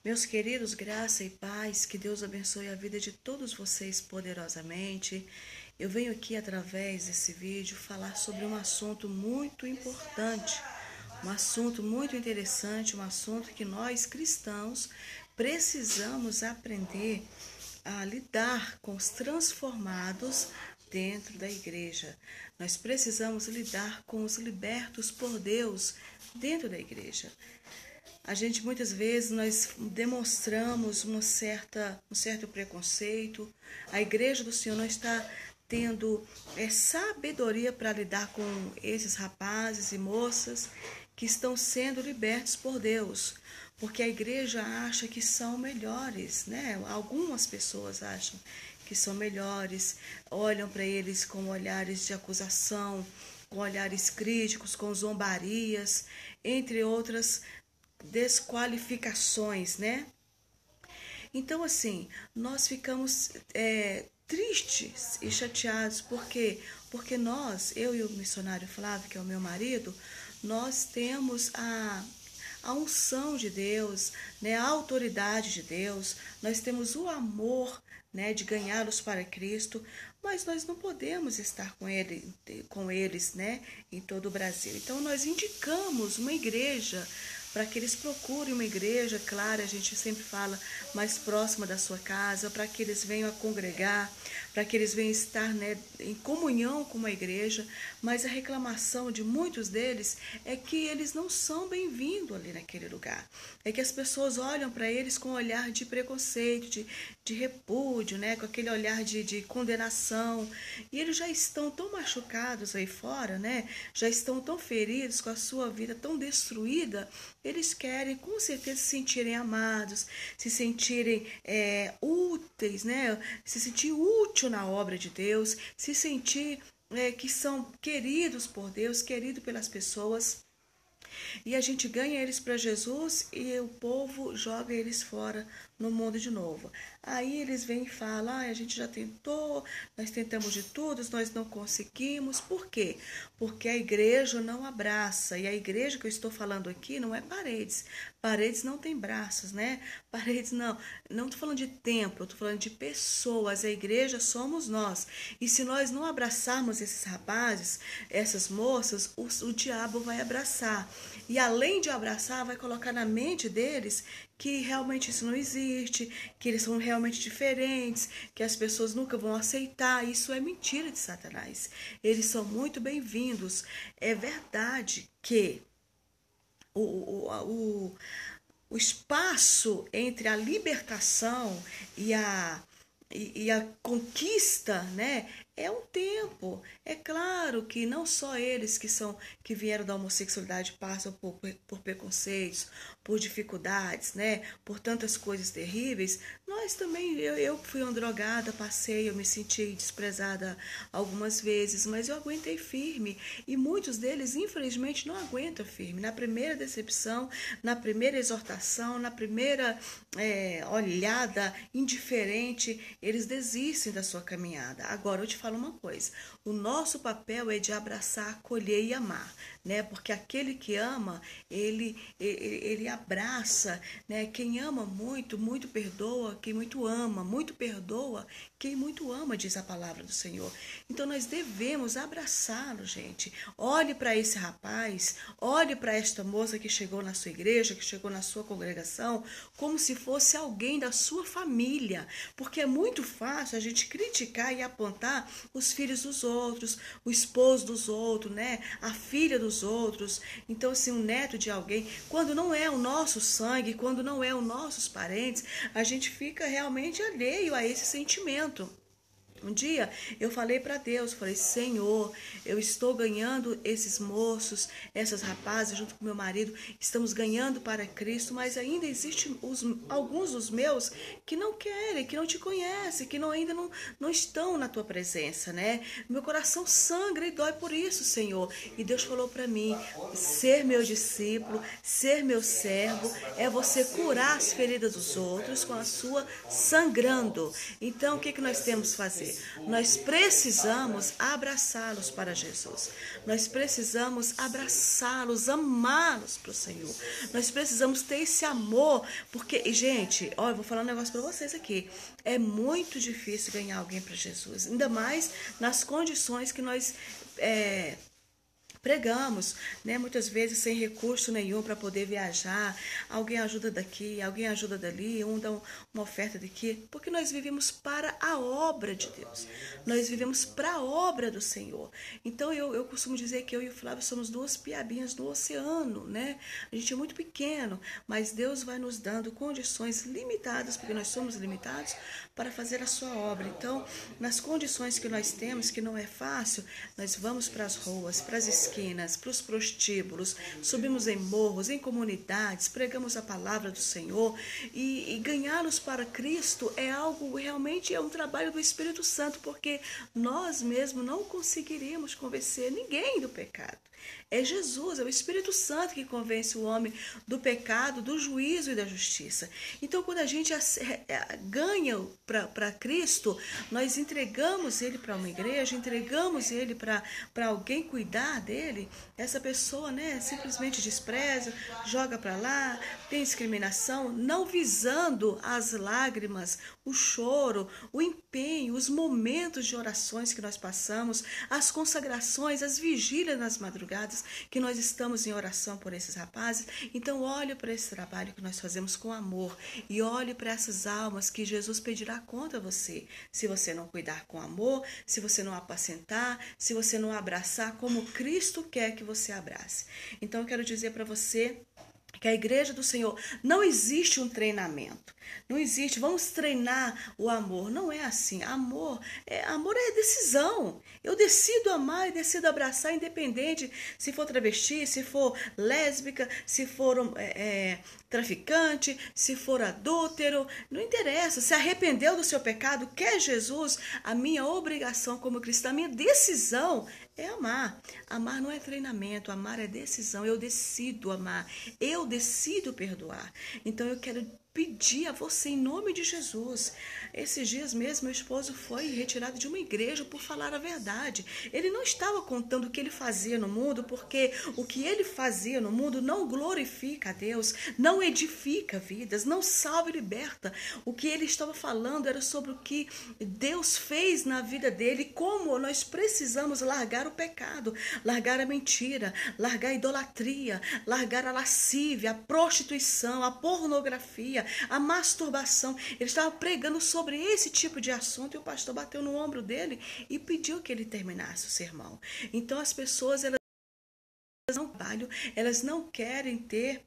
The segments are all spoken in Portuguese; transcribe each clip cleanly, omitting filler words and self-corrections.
Meus queridos, graça e paz, que Deus abençoe a vida de todos vocês poderosamente. Eu venho aqui através desse vídeo falar sobre um assunto muito importante, um assunto muito interessante, um assunto que nós cristãos precisamos aprender a lidar com os transformados dentro da igreja. Nós precisamos lidar com os libertos por Deus dentro da igreja. A gente muitas vezes nós demonstramos um certo preconceito. A igreja do Senhor não está tendo sabedoria para lidar com esses rapazes e moças que estão sendo libertos por Deus, porque a igreja acha que são melhores, né? Algumas pessoas acham que são melhores, olham para eles com olhares de acusação, com olhares críticos, com zombarias, entre outras desqualificações, né? Então, assim, nós ficamos tristes e chateados, porque eu e o missionário Flávio, que é o meu marido, nós temos a unção de Deus, né, a autoridade de Deus, nós temos o amor, né, de ganhá-los para Cristo, mas nós não podemos estar com eles, né, em todo o Brasil. Então nós indicamos uma igreja para que eles procurem uma igreja, claro, a gente sempre fala, mais próxima da sua casa, para que eles venham a congregar, para que eles venham estar, né, em comunhão com uma igreja, mas a reclamação de muitos deles é que eles não são bem-vindos ali naquele lugar. É que as pessoas olham para eles com um olhar de preconceito, de repúdio, né, com aquele olhar de condenação, e eles já estão tão machucados aí fora, né, já estão tão feridos, com a sua vida tão destruída. Eles querem com certeza se sentirem amados, se sentirem úteis, né? Se sentir útil na obra de Deus, se sentir que são queridos por Deus, queridos pelas pessoas. E a gente ganha eles para Jesus e o povo joga eles fora no mundo de novo. Aí eles vêm e falam, a gente já tentou, nós tentamos de tudo, nós não conseguimos. Por quê? Porque a igreja não abraça. E a igreja que eu estou falando aqui não é paredes. Paredes não tem braços, né? Paredes não estou falando de templo, eu estou falando de pessoas. A igreja somos nós. E se nós não abraçarmos esses rapazes, essas moças, o diabo vai abraçar. E além de abraçar, vai colocar na mente deles que realmente isso não existe, que eles são realmente diferentes, que as pessoas nunca vão aceitar. Isso é mentira de Satanás. Eles são muito bem-vindos. É verdade que o espaço entre a libertação e a conquista, né, é um tempo. É claro que não só eles que vieram da homossexualidade passam por preconceitos, por dificuldades, né, por tantas coisas terríveis. Nós também, eu fui uma drogada, eu me senti desprezada algumas vezes, mas eu aguentei firme. E muitos deles, infelizmente, não aguentam firme. Na primeira decepção, na primeira exortação, na primeira olhada indiferente, eles desistem da sua caminhada. Agora, eu te falo uma coisa, o nosso papel é de abraçar, acolher e amar, né? Porque aquele que ama, ele abraça, né? Quem ama muito, muito perdoa, quem muito ama, muito perdoa, quem muito ama, diz a palavra do Senhor. Então nós devemos abraçá-lo, gente. Olhe para esse rapaz, olhe para esta moça que chegou na sua igreja, que chegou na sua congregação, como se fosse alguém da sua família, porque é muito fácil a gente criticar e apontar os filhos dos outros, o esposo dos outros, né? A filha dos outros. Então, assim, um neto de alguém, quando não é o nosso sangue, quando não é os nossos parentes, a gente fica realmente alheio a esse sentimento. Um dia eu falei para Deus, falei, Senhor, eu estou ganhando esses moços, essas rapazes, junto com meu marido, estamos ganhando para Cristo, mas ainda existem alguns dos meus que não querem, que não te conhecem, que ainda não estão na tua presença, né? Meu coração sangra e dói por isso, Senhor. E Deus falou para mim, ser meu discípulo, ser meu servo, é você curar as feridas dos outros com a sua sangrando. Então, o que nós temos que fazer? fazer? Nós precisamos abraçá-los para Jesus. Nós precisamos abraçá-los, amá-los para o Senhor. Nós precisamos ter esse amor, porque, gente, ó, eu vou falar um negócio para vocês aqui. É muito difícil ganhar alguém para Jesus, ainda mais nas condições que nós pregamos, né? Muitas vezes sem recurso nenhum para poder viajar. Alguém ajuda daqui, alguém ajuda dali, um dá uma oferta daqui, porque nós vivemos para a obra de Deus. Nós vivemos para a obra do Senhor. Então eu costumo dizer que eu e o Flávio somos duas piabinhas no oceano, né? A gente é muito pequeno, mas Deus vai nos dando condições limitadas, porque nós somos limitados, para fazer a sua obra. Então, nas condições que nós temos, que não é fácil, nós vamos para as ruas, para as esquinas, para os prostíbulos, subimos em morros, em comunidades, pregamos a palavra do Senhor e ganhá-los para Cristo é algo, realmente é um trabalho do Espírito Santo, porque nós mesmos não conseguiríamos convencer ninguém do pecado. É Jesus, é o Espírito Santo que convence o homem do pecado, do juízo e da justiça. Então, quando a gente ganha para Cristo, nós entregamos ele para uma igreja, entregamos ele para alguém cuidar dele. Essa pessoa, né, simplesmente despreza, joga para lá, tem discriminação, não visando as lágrimas, o choro, o empenho, os momentos de orações que nós passamos, as consagrações, as vigílias nas madrugadas que nós estamos em oração por esses rapazes. Então olhe para esse trabalho que nós fazemos com amor e olhe para essas almas que Jesus pedirá conta a você, se você não cuidar com amor, se você não apacentar, se você não abraçar como Cristo quer que você abrace. Então eu quero dizer para você que a igreja do Senhor não existe um treinamento. Não existe, vamos treinar o amor. Não é assim. Amor é decisão. Eu decido amar e decido abraçar, independente se for travesti, se for lésbica, se for traficante, se for adúltero. Não interessa. Se arrependeu do seu pecado, quer Jesus, a minha obrigação como cristã, a minha decisão é amar. Amar não é treinamento, amar é decisão. Eu decido amar, eu decido perdoar. Então eu quero pedir a você em nome de Jesus. Esses dias mesmo, meu esposo foi retirado de uma igreja por falar a verdade. Ele não estava contando o que ele fazia no mundo, porque o que ele fazia no mundo não glorifica a Deus, não edifica vidas, não salva e liberta. O que ele estava falando era sobre o que Deus fez na vida dele, como nós precisamos largar o pecado, largar a mentira, largar a idolatria, largar a lascívia, a prostituição, a pornografia, a masturbação. Ele estava pregando sobre esse tipo de assunto e o pastor bateu no ombro dele e pediu que ele terminasse o sermão. Então as pessoas, elas não querem ter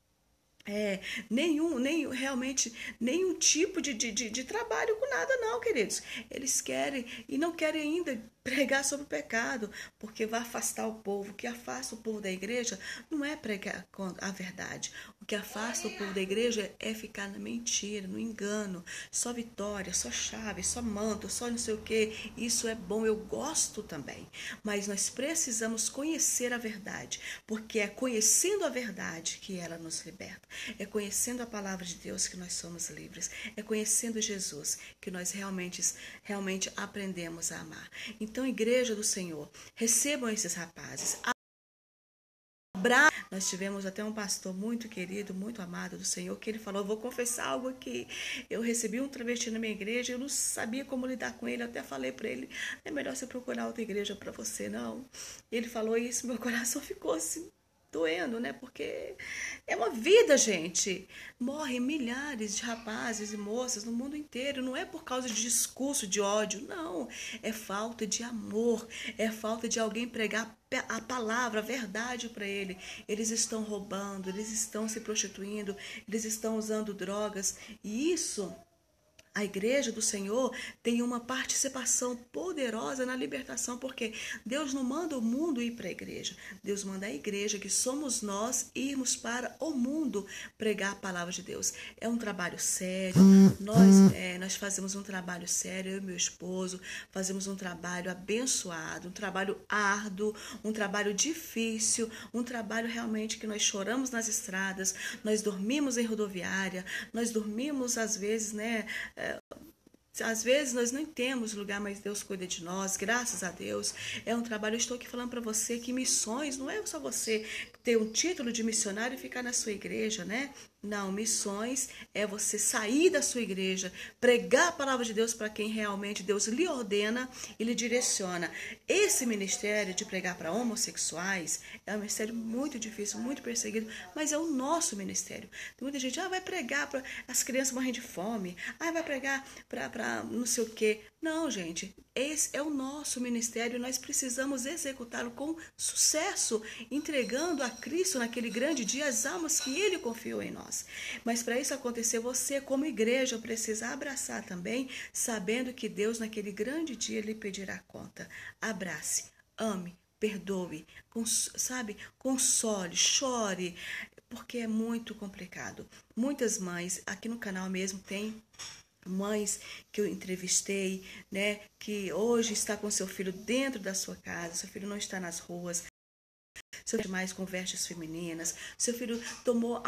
nenhum tipo de trabalho com nada, não, queridos. Eles querem e não querem ainda pregar sobre o pecado, porque vai afastar o povo. O que afasta o povo da igreja não é pregar a verdade. O que afasta o povo da igreja é ficar na mentira, no engano, só vitória, só chave, só manto, só não sei o que. Isso é bom, eu gosto também. Mas nós precisamos conhecer a verdade, porque é conhecendo a verdade que ela nos liberta. É conhecendo a palavra de Deus que nós somos livres. É conhecendo Jesus que nós realmente aprendemos a amar. Então, igreja do Senhor, recebam esses rapazes. Nós tivemos até um pastor muito querido, muito amado do Senhor, que ele falou, vou confessar algo aqui. Eu recebi um travesti na minha igreja, eu não sabia como lidar com ele, eu até falei para ele, é melhor você procurar outra igreja para você, não. Ele falou isso, meu coração ficou assim, doendo, né? Porque é uma vida, gente. Morrem milhares de rapazes e moças no mundo inteiro. Não é por causa de discurso de ódio, não. É falta de amor. É falta de alguém pregar a palavra, a verdade para ele. Eles estão roubando, eles estão se prostituindo, eles estão usando drogas. E isso, a igreja do Senhor tem uma participação poderosa na libertação, porque Deus não manda o mundo ir para a igreja. Deus manda a igreja, que somos nós, irmos para o mundo pregar a palavra de Deus. É um trabalho sério. Nós fazemos um trabalho sério, eu e meu esposo, fazemos um trabalho abençoado, um trabalho árduo, um trabalho difícil, um trabalho realmente que nós choramos nas estradas, nós dormimos em rodoviária, nós dormimos às vezes, né, Às vezes nós não temos lugar, mas Deus cuida de nós, graças a Deus. É um trabalho, eu estou aqui falando para você que missões não é só você ter um título de missionário e ficar na sua igreja, né? Não, missões é você sair da sua igreja, pregar a palavra de Deus para quem realmente Deus lhe ordena e lhe direciona. Esse ministério de pregar para homossexuais é um ministério muito difícil, muito perseguido, mas é o nosso ministério. Tem muita gente, vai pregar para as crianças morrendo de fome, vai pregar para não sei o quê. Não, gente, esse é o nosso ministério, nós precisamos executá-lo com sucesso, entregando a Cristo naquele grande dia as almas que Ele confiou em nós. Mas para isso acontecer, você como igreja precisa abraçar também, sabendo que Deus naquele grande dia lhe pedirá conta. Abrace, ame, perdoe, sabe, console, chore, porque é muito complicado. Muitas mães, aqui no canal mesmo tem mães que eu entrevistei, né, que hoje está com seu filho dentro da sua casa, seu filho não está nas ruas, seu filho mais com vestes femininas, seu filho tomou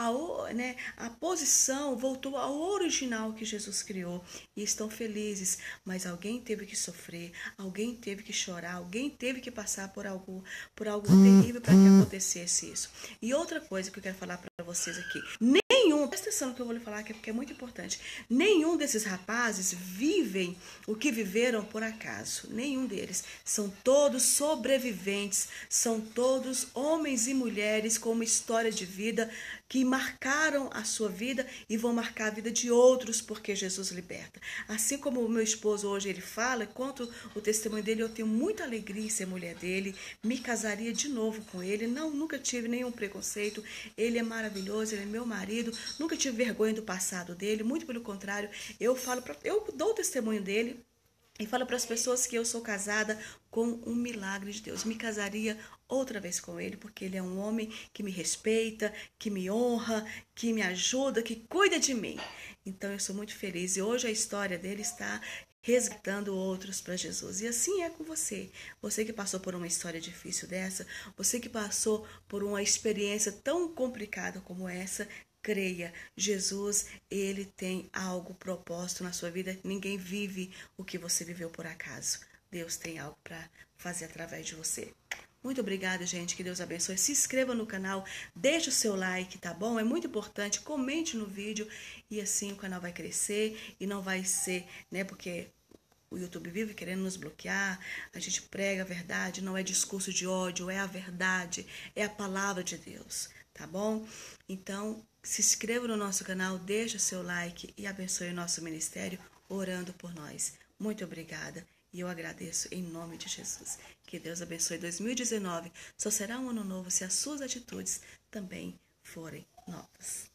a posição, voltou ao original que Jesus criou e estão felizes, mas alguém teve que sofrer, alguém teve que chorar, alguém teve que passar por algo terrível para que acontecesse isso. E outra coisa que eu quero falar para vocês aqui, presta atenção no que eu vou lhe falar, porque é muito importante. Nenhum desses rapazes vivem o que viveram por acaso. Nenhum deles. São todos sobreviventes. São todos homens e mulheres com uma história de vida que marcaram a sua vida e vão marcar a vida de outros, porque Jesus liberta. Assim como o meu esposo hoje ele fala, conto o testemunho dele, eu tenho muita alegria em ser mulher dele, me casaria de novo com ele, nunca tive nenhum preconceito, ele é maravilhoso, ele é meu marido, nunca tive vergonha do passado dele, muito pelo contrário, eu dou o testemunho dele, e falo para as pessoas que eu sou casada com um milagre de Deus. Me casaria outra vez com ele, porque ele é um homem que me respeita, que me honra, que me ajuda, que cuida de mim. Então eu sou muito feliz. E hoje a história dele está resgatando outros para Jesus. E assim é com você. Você que passou por uma história difícil dessa, você que passou por uma experiência tão complicada como essa, creia, Jesus, ele tem algo proposto na sua vida. Ninguém vive o que você viveu por acaso. Deus tem algo para fazer através de você. Muito obrigada, gente. Que Deus abençoe. Se inscreva no canal, deixe o seu like, tá bom? É muito importante. Comente no vídeo e assim o canal vai crescer e não vai ser, né? Porque o YouTube vive querendo nos bloquear. A gente prega a verdade, não é discurso de ódio, é a verdade, é a palavra de Deus, tá bom? Então, se inscreva no nosso canal, deixe o seu like e abençoe o nosso ministério orando por nós. Muito obrigada e eu agradeço em nome de Jesus. Que Deus abençoe 2019. Só será um ano novo se as suas atitudes também forem novas.